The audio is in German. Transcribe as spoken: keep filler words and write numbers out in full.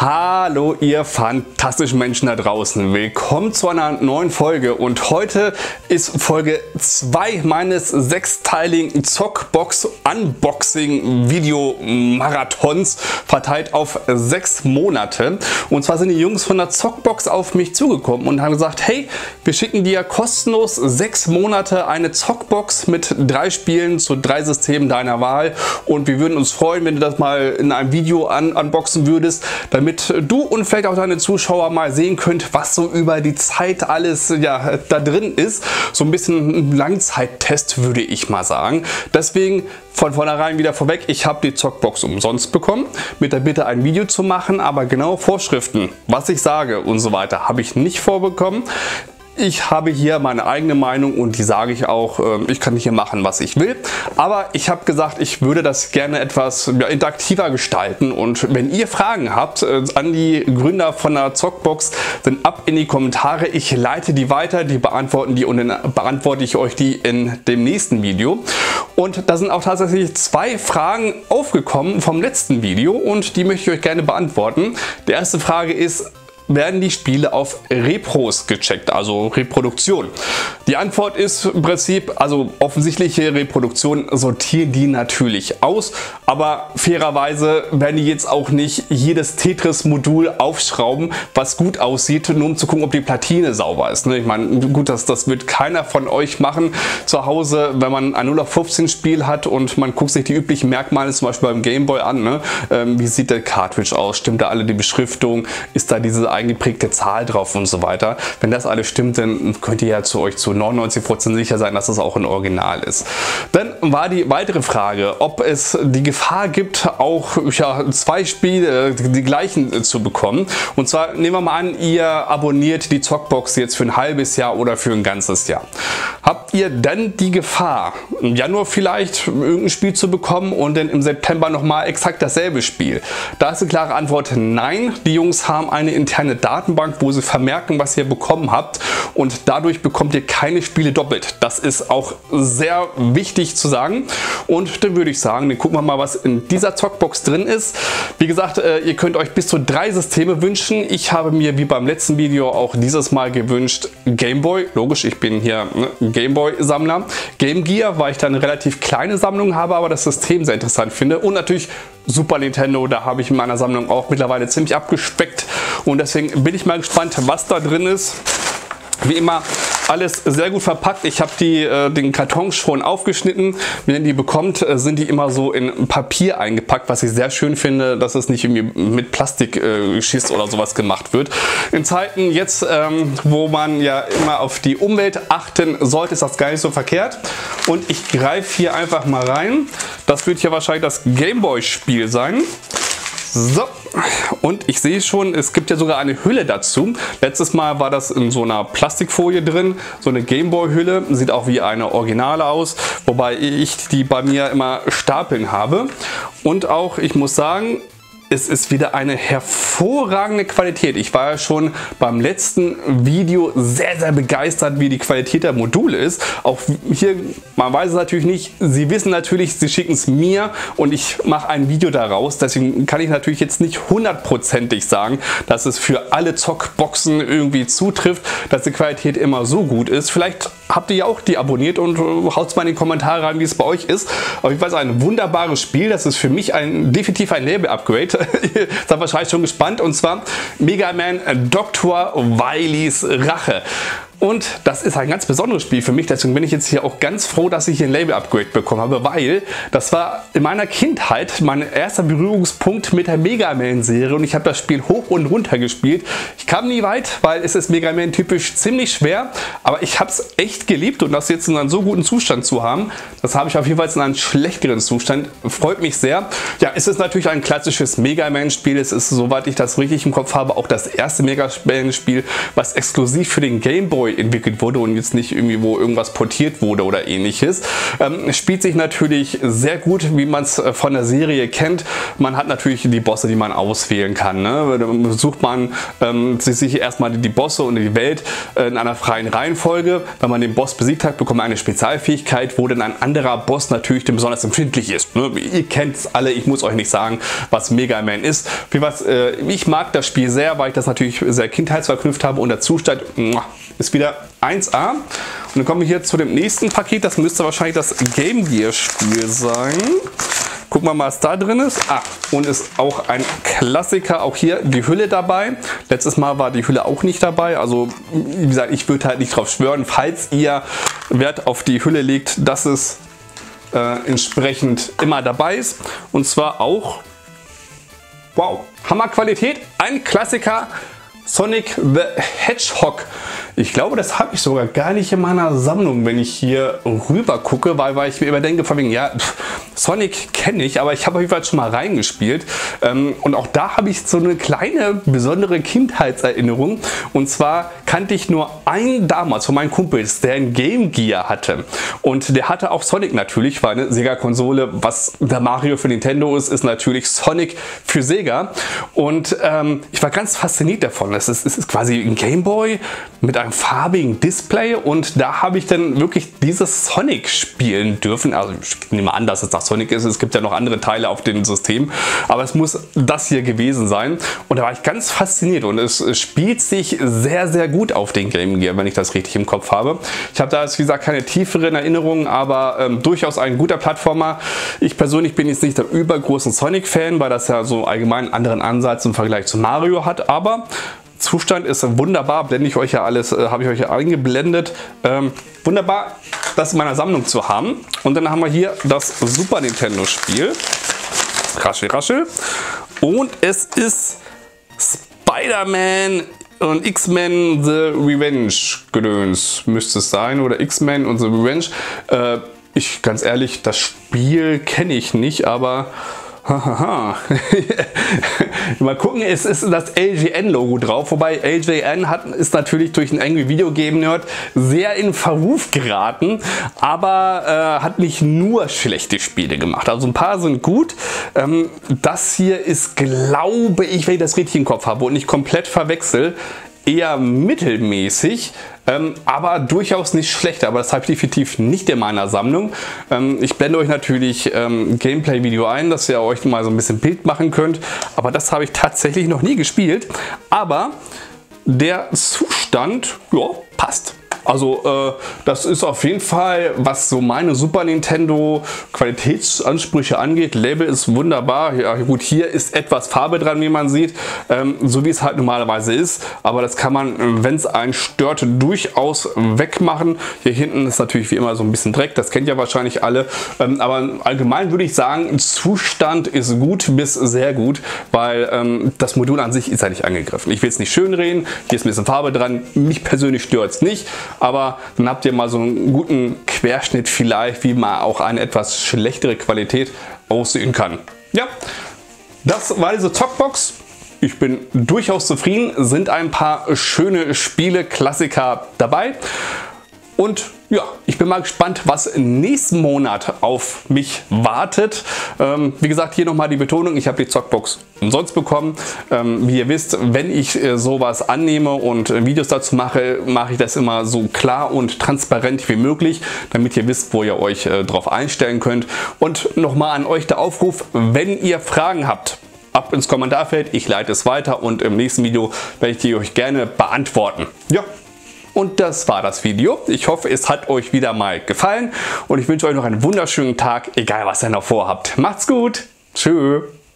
Hallo ihr fantastischen Menschen da draußen, willkommen zu einer neuen Folge und heute ist Folge zwei meines sechsteiligen Zockbox Unboxing Video Marathons verteilt auf sechs Monate. Und zwar sind die Jungs von der Zockbox auf mich zugekommen und haben gesagt, hey, wir schicken dir kostenlos sechs Monate eine Zockbox mit drei Spielen zu drei Systemen deiner Wahl und wir würden uns freuen, wenn du das mal in einem Video un unboxen würdest, damit du und vielleicht auch deine Zuschauer mal sehen könnt, was so über die Zeit alles ja, da drin ist. So ein bisschen ein Langzeittest, würde ich mal sagen. Deswegen von vornherein wieder vorweg, ich habe die Zockbox umsonst bekommen, mit der Bitte ein Video zu machen, aber genaue Vorschriften, was ich sage und so weiter, habe ich nicht vorbekommen. Ich habe hier meine eigene Meinung und die sage ich auch, ich kann hier machen, was ich will. Aber ich habe gesagt, ich würde das gerne etwas ja, interaktiver gestalten. Und wenn ihr Fragen habt an die Gründer von der Zockbox, dann ab in die Kommentare. Ich leite die weiter, die beantworten die und dann beantworte ich euch die in dem nächsten Video. Und da sind auch tatsächlich zwei Fragen aufgekommen vom letzten Video und die möchte ich euch gerne beantworten. Die erste Frage ist, werden die Spiele auf Repros gecheckt, also Reproduktion? Die Antwort ist im Prinzip, also offensichtliche Reproduktion sortieren die natürlich aus, aber fairerweise werden die jetzt auch nicht jedes Tetris-Modul aufschrauben, was gut aussieht, nur um zu gucken, ob die Platine sauber ist. Ich meine, gut, das, das wird keiner von euch machen zu Hause, wenn man ein null auf fünfzehn Spiel hat und man guckt sich die üblichen Merkmale zum Beispiel beim Gameboy an. Ne? Ähm, wie sieht der Cartridge aus? Stimmt da alle die Beschriftung? Ist da diese eingeprägte Zahl drauf und so weiter. Wenn das alles stimmt, dann könnt ihr ja zu euch zu neunundneunzig Prozent sicher sein, dass das auch ein Original ist. Dann war die weitere Frage, ob es die Gefahr gibt, auch ja, zwei Spiele, die gleichen zu bekommen. Und zwar nehmen wir mal an, ihr abonniert die Zockbox jetzt für ein halbes Jahr oder für ein ganzes Jahr. Habt ihr dann die Gefahr, im Januar vielleicht irgendein Spiel zu bekommen und dann im September nochmal exakt dasselbe Spiel? Da ist eine klare Antwort, nein. Die Jungs haben eine interne Datenbank, wo sie vermerken, was ihr bekommen habt und dadurch bekommt ihr keine Spiele doppelt. Das ist auch sehr wichtig zu sagen und dann würde ich sagen, dann gucken wir mal, was in dieser Zockbox drin ist. Wie gesagt, ihr könnt euch bis zu drei Systeme wünschen. Ich habe mir wie beim letzten Video auch dieses Mal gewünscht Gameboy, logisch, ich bin hier ne, Gameboy-Sammler, Game Gear, weil ich da eine relativ kleine Sammlung habe, aber das System sehr interessant finde und natürlich Super Nintendo, da habe ich in meiner Sammlung auch mittlerweile ziemlich abgespeckt und deswegen bin ich mal gespannt, was da drin ist. Wie immer alles sehr gut verpackt. Ich habe die äh, den Karton schon aufgeschnitten. Wenn ihr die bekommt, äh, sind die immer so in Papier eingepackt, was ich sehr schön finde, dass es nicht irgendwie mit Plastikgeschiss äh, oder sowas gemacht wird. In Zeiten jetzt, ähm, wo man ja immer auf die Umwelt achten sollte, ist das gar nicht so verkehrt. Und ich greife hier einfach mal rein. Das wird hier wahrscheinlich das Gameboy-Spiel sein. So, und ich sehe schon, es gibt ja sogar eine Hülle dazu. Letztes Mal war das in so einer Plastikfolie drin, so eine Gameboy-Hülle. Sieht auch wie eine Originale aus, wobei ich die bei mir immer stapeln habe. Und auch, ich muss sagen, es ist wieder eine hervorragende Qualität. Ich war ja schon beim letzten Video sehr, sehr begeistert, wie die Qualität der Module ist. Auch hier, man weiß es natürlich nicht. Sie wissen natürlich, sie schicken es mir und ich mache ein Video daraus. Deswegen kann ich natürlich jetzt nicht hundertprozentig sagen, dass es für alle Zockboxen irgendwie zutrifft, dass die Qualität immer so gut ist. Vielleicht habt ihr ja auch die abonniert und haut es mal in die Kommentare rein, wie es bei euch ist. Aber ich weiß, ein wunderbares Spiel. Das ist für mich ein definitiv ein Label-Upgrade. Ihr seid wahrscheinlich schon gespannt und zwar Mega Man Doktor Wilys Rache. Und das ist ein ganz besonderes Spiel für mich, deswegen bin ich jetzt hier auch ganz froh, dass ich hier ein Label-Upgrade bekommen habe, weil das war in meiner Kindheit mein erster Berührungspunkt mit der Mega Man-Serie und ich habe das Spiel hoch und runter gespielt. Ich kam nie weit, weil es ist Mega Man typisch ziemlich schwer, aber ich habe es echt geliebt und das jetzt in einem so guten Zustand zu haben, das habe ich auf jeden Fall in einem schlechteren Zustand, freut mich sehr. Ja, es ist natürlich ein klassisches Mega Man-Spiel, es ist, soweit ich das richtig im Kopf habe, auch das erste Mega Man-Spiel, was exklusiv für den Game Boy Boy entwickelt wurde und jetzt nicht irgendwie wo irgendwas portiert wurde oder ähnliches. Ähm, spielt sich natürlich sehr gut, wie man es von der Serie kennt. Man hat natürlich die Bosse, die man auswählen kann. Ne? Da sucht man ähm, sich erstmal die Bosse und die Welt in einer freien Reihenfolge. Wenn man den Boss besiegt hat, bekommt man eine Spezialfähigkeit, wo dann ein anderer Boss natürlich besonders empfindlich ist. Ne? Ihr kennt es alle, ich muss euch nicht sagen, was Mega Man ist. Wie was, äh, ich mag das Spiel sehr, weil ich das natürlich sehr kindheitsverknüpft habe und der Zustand ist wieder eins A. Und dann kommen wir hier zu dem nächsten Paket, das müsste wahrscheinlich das Game Gear Spiel sein. Gucken wir mal, was da drin ist. Ah, und ist auch ein Klassiker, auch hier die Hülle dabei. Letztes Mal war die Hülle auch nicht dabei. Also wie gesagt, ich würde halt nicht drauf schwören, falls ihr Wert auf die Hülle legt, dass es äh, entsprechend immer dabei ist. Und zwar auch, wow, Hammerqualität, ein Klassiker, Sonic the Hedgehog. Ich glaube, das habe ich sogar gar nicht in meiner Sammlung, wenn ich hier rüber gucke, weil, weil ich mir immer denke, von wegen, ja, pff, Sonic kenne ich, aber ich habe auf jeden Fall schon mal reingespielt. Ähm, und auch da habe ich so eine kleine, besondere Kindheitserinnerung. Und zwar kannte ich nur einen damals von meinen Kumpels, der ein Game Gear hatte. Und der hatte auch Sonic natürlich, weil eine Sega-Konsole, was der Mario für Nintendo ist, ist natürlich Sonic für Sega. Und ähm, ich war ganz fasziniert davon. Es ist, es ist quasi ein Game Boy mit einem farbigen Display und da habe ich dann wirklich dieses Sonic spielen dürfen. Also ich nehme an, dass es nach Sonic ist. Es gibt ja noch andere Teile auf dem System, aber es muss das hier gewesen sein. Und da war ich ganz fasziniert und es spielt sich sehr, sehr gut auf den Game Gear, wenn ich das richtig im Kopf habe. Ich habe da, wie gesagt, keine tieferen Erinnerungen, aber ähm, durchaus ein guter Plattformer. Ich persönlich bin jetzt nicht der übergroßen Sonic-Fan, weil das ja so allgemein einen anderen Ansatz im Vergleich zu Mario hat, aber Zustand ist wunderbar, blende ich euch ja alles, äh, habe ich euch ja eingeblendet. Ähm, wunderbar, das in meiner Sammlung zu haben. Und dann haben wir hier das Super Nintendo Spiel. Raschel, raschel. Und es ist Spider-Man und X-Men The Revenge Gedöns müsste es sein. Oder X-Men und The Revenge. Äh, ich, ganz ehrlich, das Spiel kenne ich nicht, aber hahaha. Mal gucken, es ist das L J N-Logo drauf, wobei L J N hat, ist natürlich durch einen Angry Video Game Nerd sehr in Verruf geraten, aber äh, hat nicht nur schlechte Spiele gemacht. Also ein paar sind gut. Ähm, das hier ist, glaube ich, wenn ich das richtig im Kopf habe und nicht komplett verwechsel, eher mittelmäßig, ähm, aber durchaus nicht schlecht, aber das habe ich definitiv nicht in meiner Sammlung. Ähm, ich blende euch natürlich ähm, Gameplay-Video ein, dass ihr euch mal so ein bisschen Bild machen könnt, aber das habe ich tatsächlich noch nie gespielt, aber der Zustand, ja, passt. Also äh, das ist auf jeden Fall, was so meine Super Nintendo Qualitätsansprüche angeht. Label ist wunderbar. Ja gut, hier ist etwas Farbe dran, wie man sieht, ähm, so wie es halt normalerweise ist. Aber das kann man, wenn es einen stört, durchaus wegmachen. Hier hinten ist natürlich wie immer so ein bisschen Dreck, das kennt ja wahrscheinlich alle. Ähm, aber allgemein würde ich sagen, Zustand ist gut bis sehr gut, weil ähm, das Modul an sich ist ja nicht angegriffen. Ich will es nicht schönreden, hier ist ein bisschen Farbe dran, mich persönlich stört es nicht. Aber dann habt ihr mal so einen guten Querschnitt vielleicht, wie man auch eine etwas schlechtere Qualität aussehen kann. Ja, das war diese Zockbox. Ich bin durchaus zufrieden, sind ein paar schöne Spiele, Klassiker dabei. Und ja, ich bin mal gespannt, was nächsten Monat auf mich wartet. Ähm, wie gesagt, hier nochmal die Betonung, ich habe die Zockbox umsonst bekommen. Ähm, wie ihr wisst, wenn ich äh, sowas annehme und äh, Videos dazu mache, mache ich das immer so klar und transparent wie möglich, damit ihr wisst, wo ihr euch äh, drauf einstellen könnt. Und nochmal an euch der Aufruf, wenn ihr Fragen habt, ab ins Kommentarfeld, ich leite es weiter und im nächsten Video werde ich die euch gerne beantworten. Ja. Und das war das Video. Ich hoffe, es hat euch wieder mal gefallen und ich wünsche euch noch einen wunderschönen Tag, egal was ihr noch vorhabt. Macht's gut. Tschö.